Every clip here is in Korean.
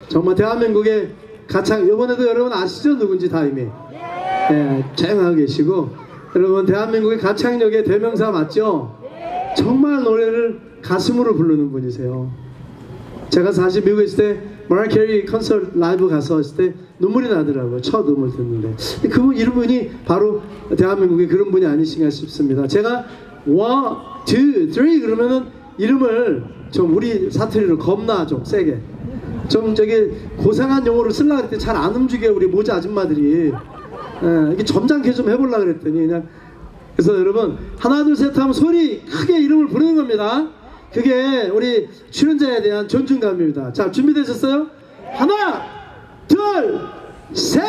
정말 대한민국의 가창, 이번에도 여러분 아시죠? 누군지 다 이미. 예, 쨍하고 계시고, 여러분 대한민국의 가창력의 대명사 맞죠? 정말 노래를 가슴으로 부르는 분이세요. 제가 사실 미국에 있을 때 마리아 캐리 콘서트 라이브 가서 했을 때 눈물이 나더라고요. 첫 음을 듣는데. 그분 이름이 바로 대한민국의 그런 분이 아니신가 싶습니다. 제가 1, 2, 3 그러면은 이름을 좀 우리 사투리로 겁나 좀 세게 좀 저기 고상한 용어를 쓰려고 했더니 잘 안 움직여. 우리 모자 아줌마들이 이렇게 점잖게 좀 해보려고 그랬더니 그냥. 그래서 여러분 하나 둘 셋 하면 소리 크게 이름을 부르는 겁니다. 그게 우리 출연자에 대한 존중감입니다. 자, 준비되셨어요? 하나 둘 셋.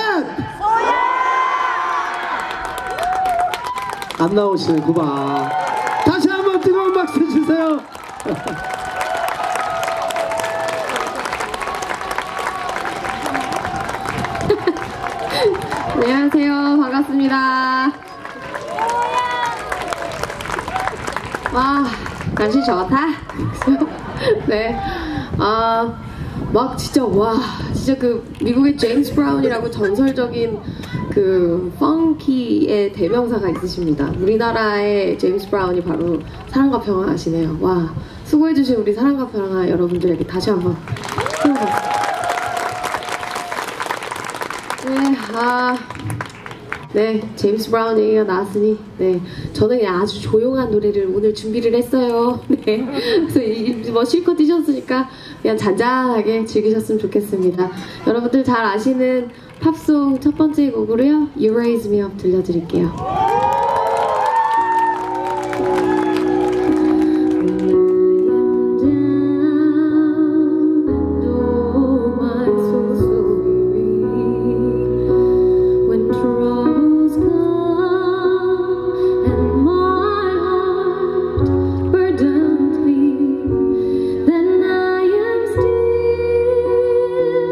안 나오시네. 구봐. 다시 한번 뜨거운 박수 주세요. 안녕하세요. 반갑습니다. 와, 날씨 좋다. 네. 막 진짜 진짜 그 미국의 제임스 브라운이라고 전설적인 그 펑키의 대명사가 있으십니다. 우리나라의 제임스 브라운이 바로 사랑과 평화 아시네요. 와, 수고해주신 우리 사랑과 평화 여러분들에게 다시 한번 네, 제임스 브라운 얘기가 나왔으니 저는 그냥 아주 조용한 노래를 오늘 준비를 했어요. 네, 그래서 뭐 실컷 뛰셨으니까 그냥 잔잔하게 즐기셨으면 좋겠습니다. 여러분들 잘 아시는 팝송 첫 번째 곡으로요, You Raise Me Up 들려드릴게요.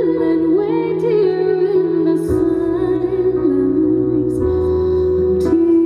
Until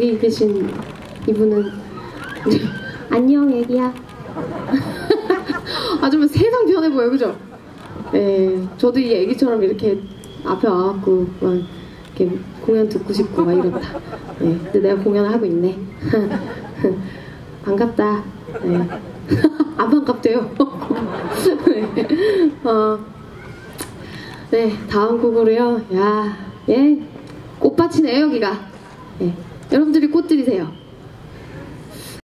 여기 계신 이분은 안녕 애기야. 아주 세상 변해 보여, 그죠? 네, 저도 이 애기처럼 이렇게 앞에 와갖고 막 이렇게 공연 듣고 싶고 막 이렇다. 네, 근데 내가 공연을 하고 있네. 반갑다. 네. 안 반갑대요. 네. 네, 다음 곡으로요. 야, 예, 꽃밭이네요 여기가. 네, 여러분들이 꽃 들이세요.